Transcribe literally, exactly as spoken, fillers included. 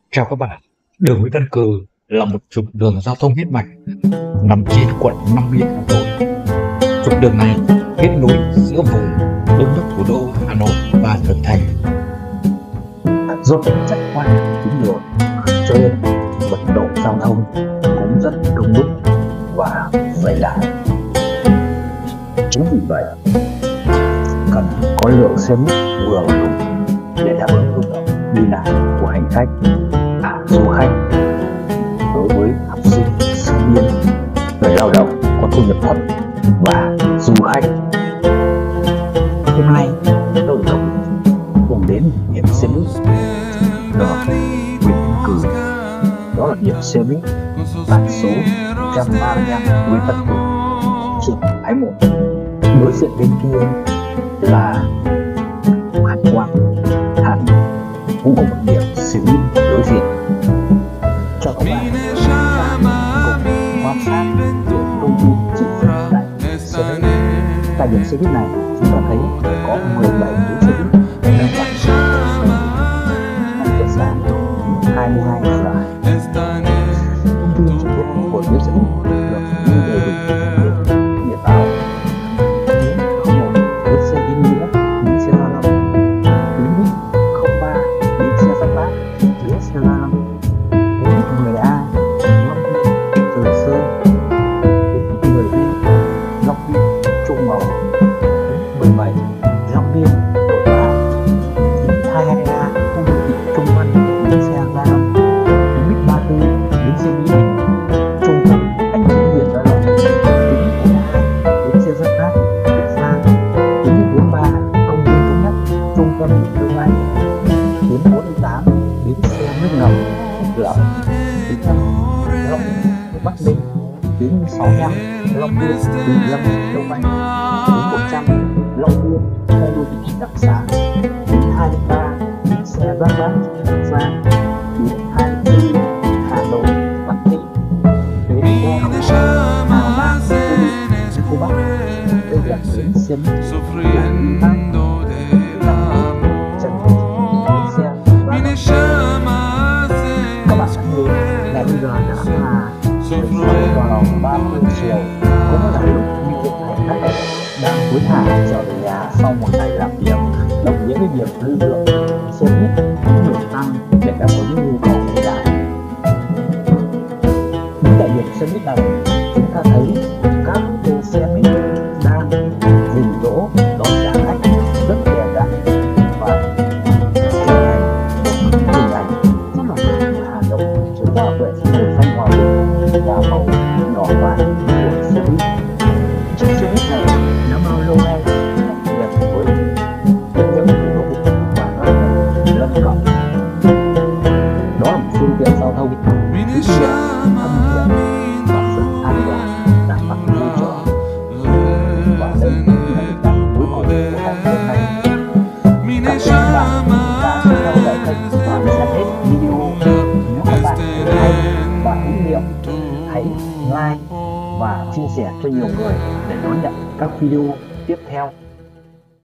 Chào các bạn, đường Nguyễn Văn Cừ là một trục đường giao thông huyết mạch nằm trên quận Long Biên, Hà Nội. Trục đường này kết nối giữa vùng đông bắc thủ đô Hà Nội và Thuận Thành. Do tính chất quan trọng tuyến đường, cho nên mật độ giao thông cũng rất đông đúc và dày đặc. Chính vì vậy, cần có lượng xe buýt vừa và đủ để đáp ứng nhu cầu đi lại của hành khách, du khách. Đối với học sinh, sinh viên, người lao động có thu nhập thấp và du khách, hôm nay tôi đồng cùng đến điểm xe buýt ở Nguyễn Văn Cừ. Đó là điểm xe buýt tại số một trăm ba mươi lăm Nguyễn Văn Cừ, trục Thái một. Đối diện bên kia là Hải Quan, Hà Nội, cũng có một điểm xe buýt đối diện. Cho các bạn cùng quan sát điểm thông tin chi tiết tại xe buýt. Tại điểm xe buýt này, chúng ta thấy có mười bảy tuyến xe buýt đang hoạt động năm giờ sáng đến hai mươi hai giờ. Thông tin chi tiết của tuyến xe buýt được ghi đầy đủ trên địa tàu. Tuyến không một bến xe Yên Nghĩa, bến xe Gia Lâm. Tuyến buýt không ba bến xe Giáp Bát, bến xe Gia Lâm. Tuyến buýt mười A Long Biên, Từ Sơn. Tuyến buýt mười B Long Biên, Trung Mầu. Tuyến mười bảy Long Biên, Nội Bài. Tuyến hai mươi hai A khu đô thị Trung Văn, bến xe Gia Lâm. Tuyến buýt ba mươi tư bến xe Mỹ Đình, trung tâm Anh Hùng huyện Gia Lâm. Tuyến buýt bốn mươi hai bến xe Giáp Bát, Đức Giang. Tuyến buýt bốn mươi ba công viên Thống Nhất, trung tâm Đông Anh. Tuyến bốn mươi tám bến xe nước ngầm Phước Lợi. Tuyến năm Long Biên Bắc Ninh. Tuyến sáu mươi lăm Long Biên Bình Lâm Đông Anh. Tuyến một trăm Long Biên khu đô thị Đặng Xá. Tuyến hai mươi ba bến xe Giáp Bát, Bắc Giang. Tuyến hai mươi tư Hà Nội Bắc Ninh. Tuyến e không Hà Nam khu Bắc. Đây là tuyến xe buýt của miền Nam. Trần Thị bến xe Gia Lâm. Các bạn thân mến, ngày bây giờ đã là mười sáu giờ ba mươi chiều, cũng là lúc như hiện hành khách đang hối hả trở về nhà sau một ngày làm việc, đồng nghĩa với việc lưu lượng xe buýt cũng được tăng để đáp ứng nhu cầu đi lại. Đến tại điểm xe buýt này, chúng ta thấy các toa xe buýt đang dừng đỗ đón trả khách rất đều đặn và hình thành một hình ảnh rất là đẹp của Hà Nội chúng ta vệ sinh màu xanh hòa bình và màu đỏ vàng của xe buýt. Chiếc xe buýt này đã bao lâu nay đặc biệt với những nỗ lực và các lân cận. Đó là một phương tiện giao thông tiết kiệm, thân thiện và rất an toàn, đảm bảo môi trường. Và đây là hình ảnh cuối cùng của học hôm nay. Cảm ơn các bạn đã theo dõi kênh và xem hết video. Nếu các bạn thấy hay và hữu hiệu, hãy like và chia sẻ cho nhiều người để đón nhận các video tiếp theo.